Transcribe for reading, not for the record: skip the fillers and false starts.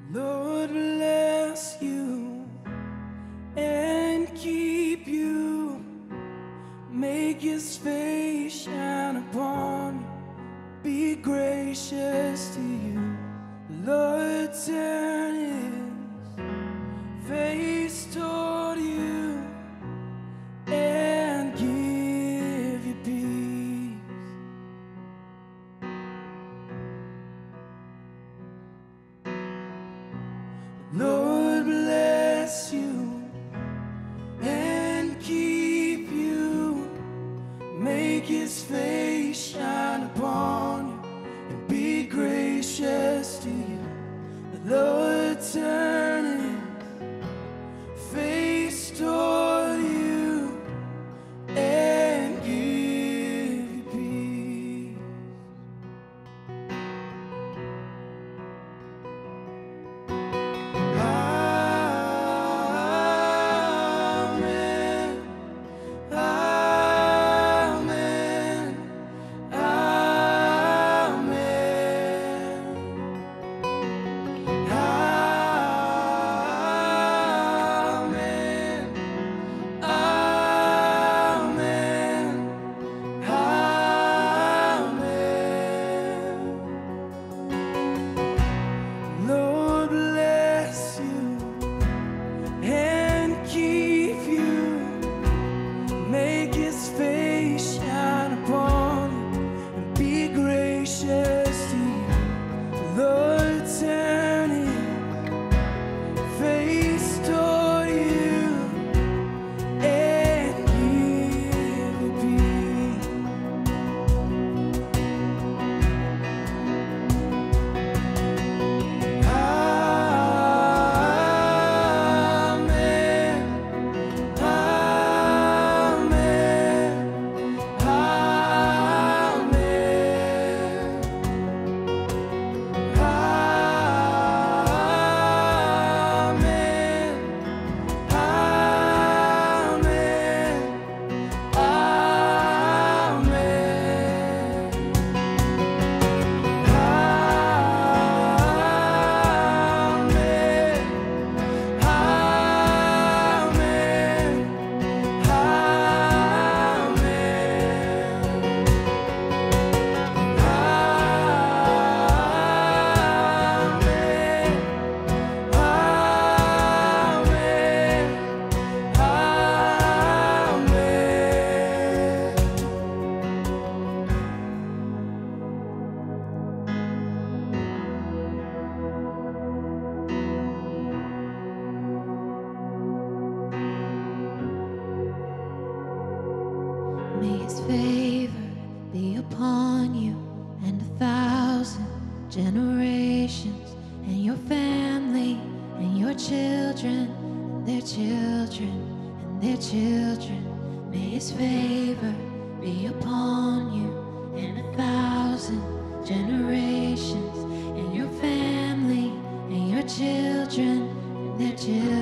Lord bless you and keep you, make his face shine upon you, be gracious to you. Lord turn his face toward you and give you peace. Lord bless you and keep you, make his face shine upon you and be gracious to you. The Lord turn his face toward you and give you peace. Lord bless you and keep you, make his face shine upon you and be gracious to you. Lord turn his face toward you and give you peace. May his favor be upon you and 1,000 generations, and your family and your children and their children and their children. May his favor be upon you and 1,000 generations, and your family and your children and their children.